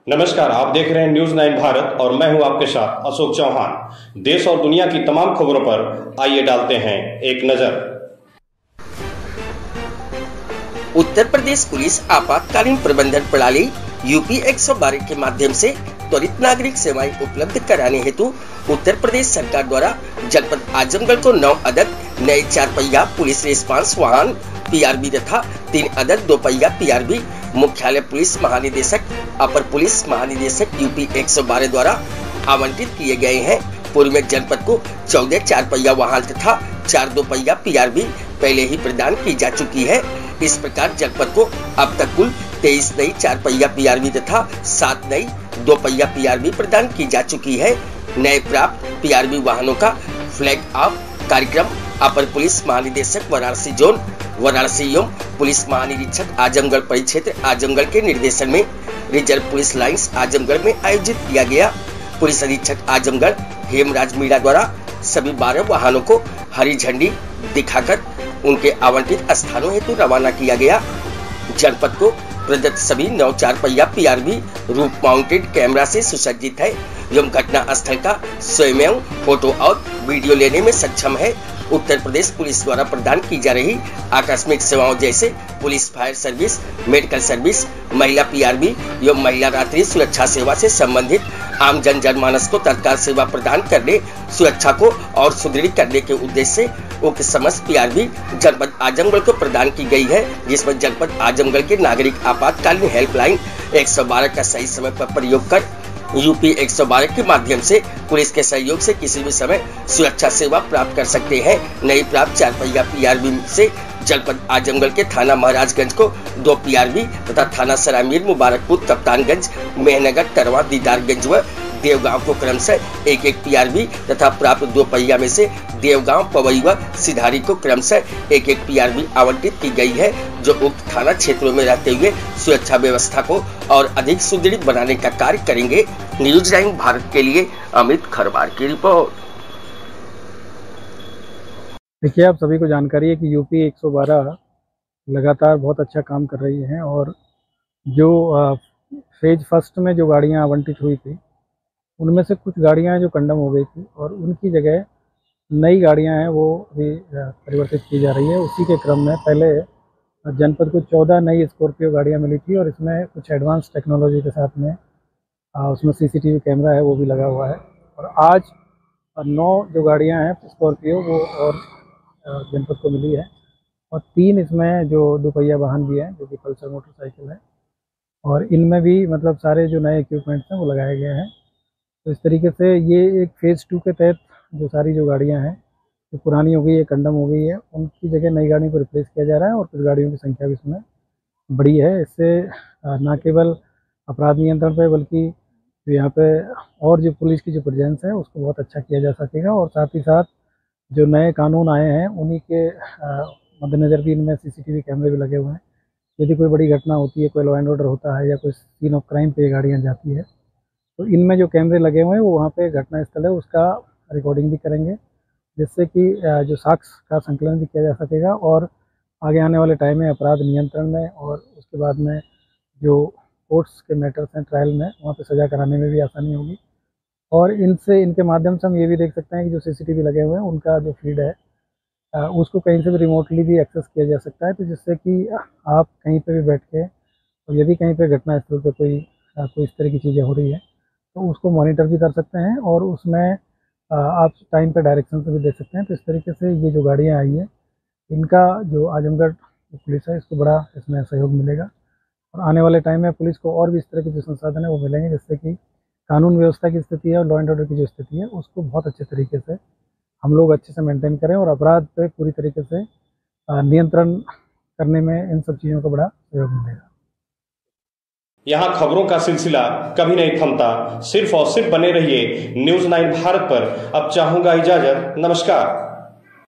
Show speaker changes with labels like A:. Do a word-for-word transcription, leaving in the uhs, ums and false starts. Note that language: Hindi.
A: नमस्कार, आप देख रहे हैं न्यूज नाइन भारत और मैं हूं आपके साथ अशोक चौहान। देश और दुनिया की तमाम खबरों पर आइए डालते हैं एक नजर।
B: उत्तर प्रदेश पुलिस आपातकालीन प्रबंधन प्रणाली यूपी एक सौ बारह के माध्यम से त्वरित नागरिक सेवाएं उपलब्ध कराने हेतु उत्तर प्रदेश सरकार द्वारा जनपद आजमगढ़ को नौ अदद नए चार पहिया पुलिस रिस्पांस वाहन पीआरबी तथा तीन अदद दो पहिया पीआरबी मुख्यालय पुलिस महानिदेशक अपर पुलिस महानिदेशक यूपी एक सौ बारह द्वारा आवंटित किए गए हैं। पूर्व में जनपद को चौदह चार पहिया वाहन तथा चार दो पहिया पीआरबी पहले ही प्रदान की जा चुकी है। इस प्रकार जनपद को अब तक कुल तेईस नई चार पहिया पीआरबी तथा सात नई दो पहिया पीआरबी प्रदान की जा चुकी है। नए प्राप्त पीआरबी वाहनों का फ्लैग ऑफ कार्यक्रम अपर पुलिस महानिदेशक वाराणसी जोन वाराणसी एवं पुलिस महानिरीक्षक आजमगढ़ परिक्षेत्र आजमगढ़ के निर्देशन में रिजर्व पुलिस लाइंस आजमगढ़ में आयोजित किया गया। पुलिस अधीक्षक आजमगढ़ हेमराज मीणा द्वारा सभी बारह वाहनों को हरी झंडी दिखाकर उनके आवंटित स्थानों हेतु रवाना किया गया। जनपद को प्रदत्त सभी नौ चार पहिया पीआरबी रूप माउंटेड कैमरा से सुसज्जित है एवं घटना स्थल का स्वयं फोटो और वीडियो लेने में सक्षम है। उत्तर प्रदेश पुलिस द्वारा प्रदान की जा रही आकस्मिक सेवाओं जैसे police fire service, medical service, महिला पीआरबी एवं महिला रात्रि सुरक्षा सेवा से संबंधित आम जन जनमानस को तत्काल सेवा प्रदान करने, सुरक्षा को और सुदृढ़ करने के उद्देश्य से उक्त समस्त पीआरबी जनपद आजमगढ़ को प्रदान की गई है, जिसमें जनपद आजमगढ़ के नागरिक आपातकालीन हेल्पलाइन एक सौ बारह का सही समय पर प्रयोग कर यूपी एक सौ बारह के माध्यम से पुलिस के सहयोग से किसी भी समय सुरक्षा सेवा प्राप्त कर सकते हैं। नई प्राप्त चार पहिया पीआरबी से जनपद आजमगढ़ के थाना महाराजगंज को दो पीआरबी तथा थाना सरामीर, मुबारकपुर, कप्तानगंज, मेहनगर, टरवा, दीदारगंज व देवगांव को क्रमशः एक एक पीआरबी तथा प्राप्त दो पहिया में से देवगांव, पवई व सिधारी को क्रमशः एक एक पीआरबी आवंटित की गई है, जो उक्त थाना क्षेत्रों में रहते हुए सुरक्षा व्यवस्था को और अधिक सुदृढ़ बनाने का कार्य करेंगे। न्यूज नाइन भारत के लिए अमित खरवार की रिपोर्ट।
C: देखिए, आप सभी को जानकारी है कि यूपी एक सौ बारह लगातार बहुत अच्छा काम कर रही है और जो फेज फर्स्ट में जो गाड़ियां आवंटित हुई थी उनमें से कुछ गाड़ियां जो कंडम हो गई थी और उनकी जगह नई गाड़ियां हैं वो भी परिवर्तित की जा रही है। उसी के क्रम में पहले जनपद को चौदह नई स्कॉर्पियो गाड़ियां मिली थी और इसमें कुछ एडवांस टेक्नोलॉजी के साथ में उसमें सीसीटीवी कैमरा है वो भी लगा हुआ है। और आज नौ जो गाड़ियां हैं स्कॉर्पियो वो और जनपद को मिली है और तीन इसमें जो दोपहिया वाहन भी हैं जो कि पल्सर मोटरसाइकिल है और इनमें भी मतलब सारे जो नए इक्विपमेंट्स हैं वो लगाए गए हैं। तो इस तरीके से ये एक फ़ेज़ टू के तहत जो सारी जो गाड़ियां हैं जो पुरानी हो गई है, कंडम हो गई है, उनकी जगह नई गाड़ियों को रिप्लेस किया जा रहा है और कुछ गाड़ियों की संख्या भी इसमें बढ़ी है। इससे न केवल अपराध नियंत्रण पे बल्कि जो यहाँ पे और जो पुलिस की जो प्रेजेंस है उसको बहुत अच्छा किया जा सकेगा और साथ ही साथ जो नए कानून आए हैं उन्हीं के मद्देनज़र भी इनमें सीसीटीवी कैमरे भी लगे हुए हैं। यदि कोई बड़ी घटना होती है, कोई लॉ एंड ऑर्डर होता है या कोई सीन ऑफ क्राइम पे गाड़ियाँ जाती है तो इनमें जो कैमरे लगे हुए हैं वो वहाँ पे घटना स्थल है उसका रिकॉर्डिंग भी करेंगे, जिससे कि जो साक्ष्य का संकलन भी किया जा सकेगा और आगे आने वाले टाइम में अपराध नियंत्रण में और उसके बाद में जो कोर्ट्स के मैटर्स हैं ट्रायल में वहाँ पे सज़ा कराने में भी आसानी होगी। और इनसे इनके माध्यम से हम ये भी देख सकते हैं कि जो सीसीटीवी लगे हुए हैं उनका जो फीड है उसको कहीं से भी रिमोटली भी एक्सेस किया जा सकता है, तो जिससे कि आप कहीं पे भी बैठ के और यदि कहीं पे घटना स्थल पे कोई कोई इस तरह की चीज़ें हो रही है तो उसको मॉनिटर भी कर सकते हैं और उसमें आप टाइम पे डायरेक्शन भी दे सकते हैं। तो इस तरीके से ये जो गाड़ियाँ आई है इनका जो आजमगढ़ पुलिस है इसको बड़ा इसमें सहयोग मिलेगा और आने वाले टाइम में पुलिस को और भी इस तरह के जो संसाधन है वो मिलेंगे, जिससे कि कानून व्यवस्था की स्थिति है और लॉ एंड ऑर्डर की जो स्थिति है उसको बहुत अच्छे तरीके से हम लोग अच्छे से मेंटेन करें और अपराध पे पूरी तरीके से नियंत्रण करने में इन सब चीज़ों का बड़ा सहयोग मिलेगा।
A: यहाँ खबरों का सिलसिला कभी नहीं थमता, सिर्फ और सिर्फ बने रहिए न्यूज नाइन भारत पर। अब चाहूंगा इजाजत, नमस्कार।